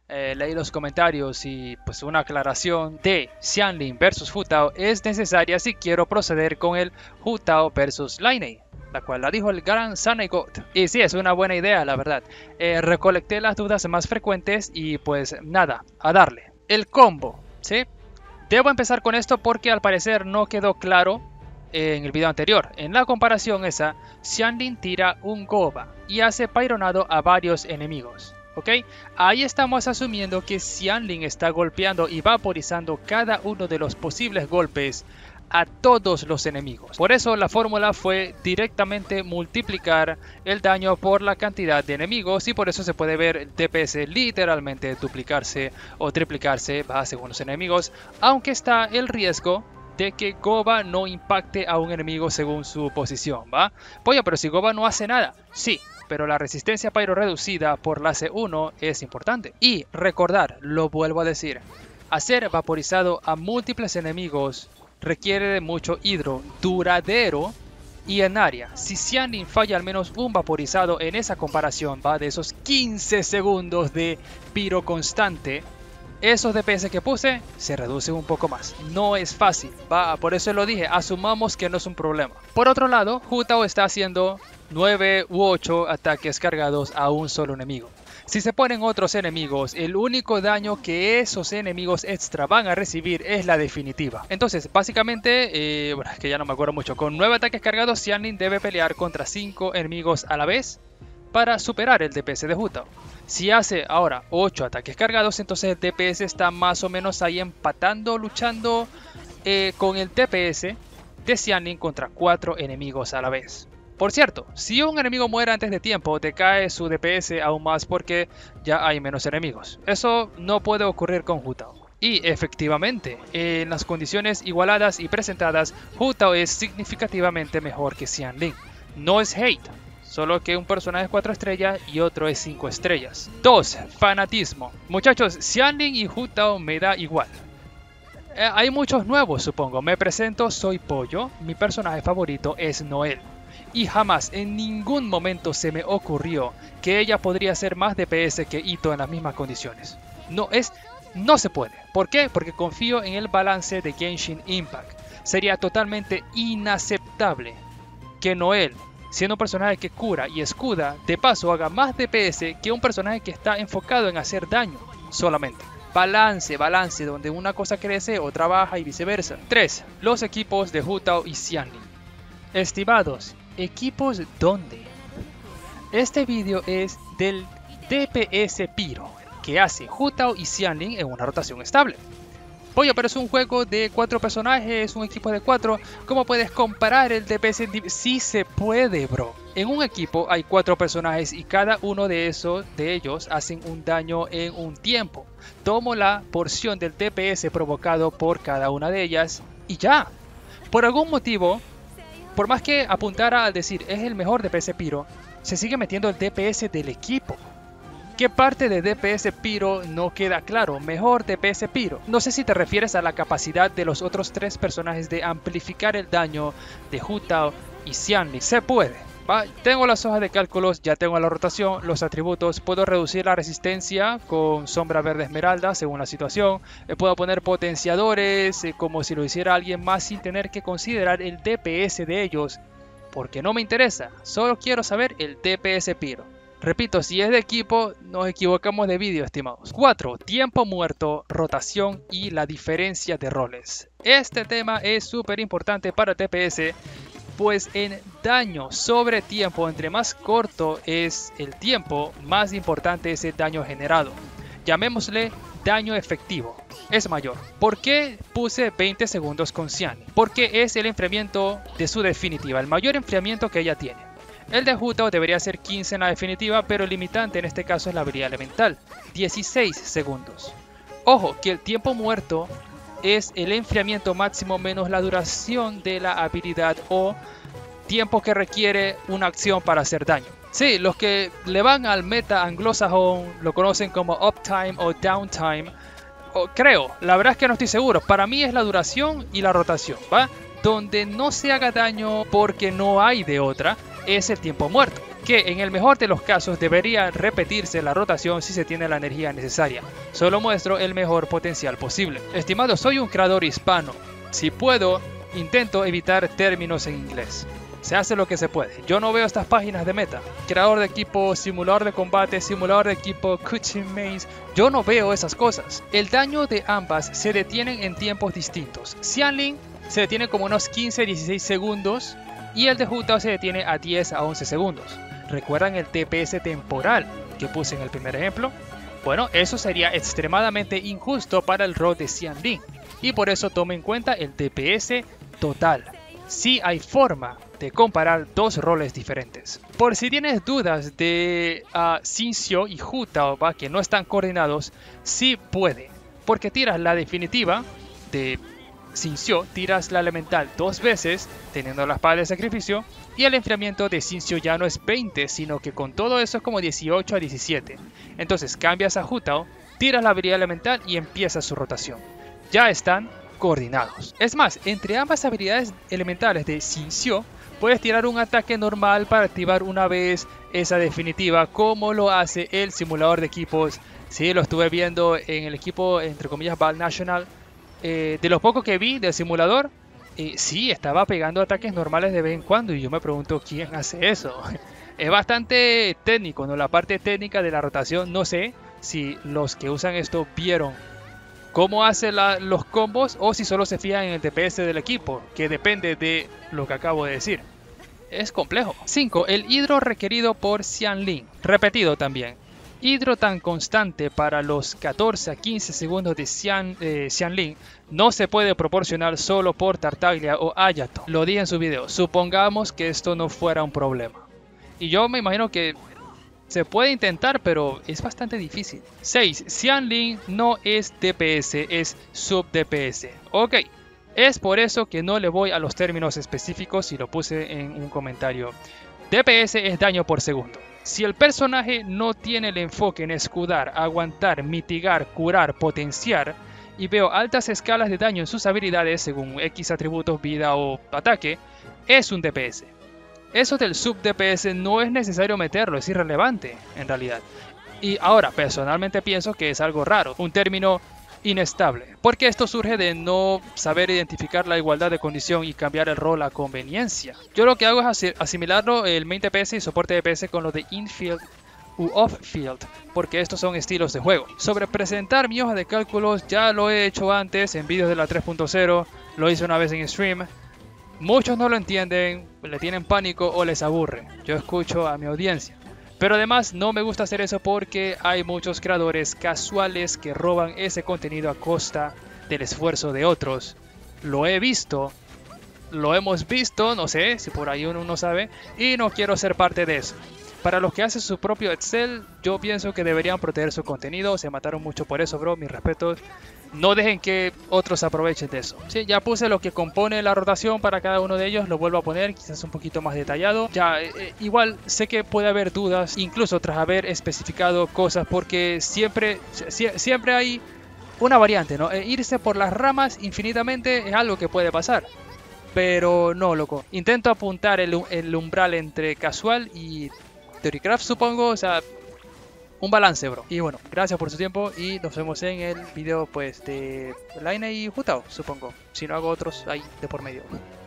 leí los comentarios y pues una aclaración de Xianling versus Hu Tao es necesaria si quiero proceder con el Hu Tao versus Lainey, la cual la dijo el gran Sanegot. Y sí, es una buena idea, la verdad. Recolecté las dudas más frecuentes y pues nada, a darle. El combo, ¿sí? Debo empezar con esto porque al parecer no quedó claro en el video anterior. En la comparación esa, Xianling tira un Goba y hace paironado a varios enemigos. ¿Ok? Ahí estamos asumiendo que Xianling está golpeando y vaporizando cada uno de los posibles golpes a todos los enemigos. Por eso la fórmula fue directamente multiplicar el daño por la cantidad de enemigos y por eso se puede ver el DPS literalmente duplicarse o triplicarse según los enemigos, aunque está el riesgo de que Goba no impacte a un enemigo según su posición, ¿va? Oye, pero si Goba no hace nada, sí, pero la resistencia pyro reducida por la C1 es importante. Y recordar, lo vuelvo a decir, hacer vaporizado a múltiples enemigos requiere de mucho hidro duradero y en área. Si Xianling falla al menos un vaporizado en esa comparación, va de esos 15 segundos de piro constante, esos DPS que puse se reducen un poco más. No es fácil, por eso lo dije, asumamos que no es un problema. Por otro lado, Hu Tao está haciendo 9 u 8 ataques cargados a un solo enemigo. Si se ponen otros enemigos, el único daño que esos enemigos extra van a recibir es la definitiva. Entonces, básicamente, bueno, es que ya no me acuerdo mucho. Con 9 ataques cargados, Xianling debe pelear contra 5 enemigos a la vez para superar el DPS de Hu Tao. Si hace ahora 8 ataques cargados, entonces el DPS está más o menos ahí empatando, luchando con el DPS de Xianling contra 4 enemigos a la vez. Por cierto, si un enemigo muere antes de tiempo, decae su DPS aún más porque ya hay menos enemigos. Eso no puede ocurrir con Hu Tao. Y efectivamente, en las condiciones igualadas y presentadas, Hu Tao es significativamente mejor que Xianling. No es hate, solo que un personaje es 4 estrellas y otro es 5 estrellas. 2. Fanatismo. Muchachos, Xianling y Hu Tao me da igual. Hay muchos nuevos, supongo. Me presento, soy Pollo. Mi personaje favorito es Noel. Y jamás, en ningún momento se me ocurrió que ella podría ser más DPS que Itto en las mismas condiciones. No se puede. ¿Por qué? Porque confío en el balance de Genshin Impact. Sería totalmente inaceptable que Noel, siendo un personaje que cura y escuda, de paso haga más DPS que un personaje que está enfocado en hacer daño solamente. Balance, donde una cosa crece, otra baja y viceversa. 3. Los equipos de Hu Tao y Xianling. Estimados, ¿equipos dónde? Este vídeo es del DPS Pyro que hace Hu Tao y Xianling en una rotación estable. Oye, pero es un juego de 4 personajes, un equipo de 4. ¿Cómo puedes comparar el DPS? Sí se puede, bro. En un equipo hay 4 personajes y cada uno de ellos hacen un daño en un tiempo. Tomo la porción del DPS provocado por cada una de ellas y ya. Por algún motivo, por más que apuntara al decir es el mejor DPS Pyro, se sigue metiendo el DPS del equipo. ¿Qué parte de DPS Pyro no queda claro? Mejor DPS Pyro. No sé si te refieres a la capacidad de los otros 3 personajes de amplificar el daño de Hu Tao y Xianling. Se puede. Tengo las hojas de cálculos, ya tengo la rotación, los atributos. Puedo reducir la resistencia con sombra verde esmeralda según la situación. Puedo poner potenciadores como si lo hiciera alguien más sin tener que considerar el DPS de ellos. Porque no me interesa. Solo quiero saber el DPS Pyro. Repito, si es de equipo, nos equivocamos de vídeo, estimados. 4. Tiempo muerto, rotación y la diferencia de roles. Este tema es súper importante para TPS, pues en daño sobre tiempo, entre más corto es el tiempo, más importante es el daño generado. Llamémosle daño efectivo. Es mayor. ¿Por qué puse 20 segundos con Xianling? Porque es el enfriamiento de su definitiva, el mayor enfriamiento que ella tiene. El de Hu Tao debería ser 15 en la definitiva, pero el limitante en este caso es la habilidad elemental, 16 segundos. Ojo, que el tiempo muerto es el enfriamiento máximo menos la duración de la habilidad o tiempo que requiere una acción para hacer daño. Sí, los que le van al meta anglosajón lo conocen como uptime o downtime. Creo, la verdad es que no estoy seguro. Para mí es la duración y la rotación, ¿va? Donde no se haga daño porque no hay de otra. es el tiempo muerto, que en el mejor de los casos debería repetirse la rotación si se tiene la energía necesaria. Solo muestro el mejor potencial posible. Estimado, soy un creador hispano. Si puedo, intento evitar términos en inglés. Se hace lo que se puede. Yo no veo estas páginas de meta. Creador de equipo, simulador de combate, simulador de equipo, coaching mains. Yo no veo esas cosas. El daño de ambas se detienen en tiempos distintos. Xianling se detiene como unos 15-16 segundos y el de Hu Tao se detiene a 10 a 11 segundos. ¿Recuerdan el TPS temporal que puse en el primer ejemplo? Bueno, eso sería extremadamente injusto para el rol de Xianling y por eso tome en cuenta el TPS total. Sí hay forma de comparar dos roles diferentes. Por si tienes dudas de Xingqiu y Hu Tao, que no están coordinados, sí puede, porque tiras la definitiva de Xingqiu, tiras la elemental 2 veces, teniendo la espada de sacrificio, y el enfriamiento de Xingqiu ya no es 20, sino que con todo eso es como 18 a 17. Entonces cambias a Hu Tao, tiras la habilidad elemental y empieza su rotación. Ya están coordinados. Es más, entre ambas habilidades elementales de Xingqiu, puedes tirar un ataque normal para activar una vez esa definitiva, como lo hace el simulador de equipos. Sí, lo estuve viendo en el equipo, entre comillas, Val National. De lo poco que vi del simulador, sí, estaba pegando ataques normales de vez en cuando. Y yo me pregunto, ¿quién hace eso? Es bastante técnico, ¿no? La parte técnica de la rotación, no sé si los que usan esto vieron cómo hace los combos o si solo se fijan en el DPS del equipo, que depende de lo que acabo de decir. Es complejo. 5. El hidro requerido por Xianling. Repetido también. Hidro tan constante para los 14 a 15 segundos de Xianling no se puede proporcionar solo por Tartaglia o Ayato. Lo dije en su video. Supongamos que esto no fuera un problema. Y yo me imagino que se puede intentar, pero es bastante difícil. 6. Xianling no es DPS, es sub DPS. Ok, es por eso que no le voy a los términos específicos y lo puse en un comentario. DPS es daño por segundo. Si el personaje no tiene el enfoque en escudar, aguantar, mitigar, curar, potenciar, y veo altas escalas de daño en sus habilidades según X atributos, vida o ataque, es un DPS. Eso del sub DPS no es necesario meterlo, es irrelevante en realidad. Y ahora, personalmente pienso que es algo raro, un término inestable, porque esto surge de no saber identificar la igualdad de condición y cambiar el rol a conveniencia. Yo lo que hago es asimilarlo el main DPS y soporte DPS con lo de infield u off-field, porque estos son estilos de juego. Sobre presentar mi hoja de cálculos ya lo he hecho antes en vídeos de la 3.0, lo hice una vez en stream. Muchos no lo entienden, le tienen pánico o les aburre. Yo escucho a mi audiencia. Pero además no me gusta hacer eso porque hay muchos creadores casuales que roban ese contenido a costa del esfuerzo de otros. Lo he visto, lo hemos visto, no sé si por ahí uno no sabe, y no quiero ser parte de eso. Para los que hacen su propio Excel, yo pienso que deberían proteger su contenido. Se mataron mucho por eso, bro, mis respetos. No dejen que otros aprovechen de eso. Sí, ya puse lo que compone la rotación para cada uno de ellos. Lo vuelvo a poner, quizás un poquito más detallado. Ya, igual sé que puede haber dudas, incluso tras haber especificado cosas, porque siempre hay una variante, ¿no? Irse por las ramas infinitamente es algo que puede pasar. Pero no, loco. Intento apuntar el umbral entre casual y Theorycraft, supongo. O sea, un balance, bro. Y bueno, gracias por su tiempo y nos vemos en el video pues de Laine y Hu Tao, supongo. Si no hago otros ahí de por medio.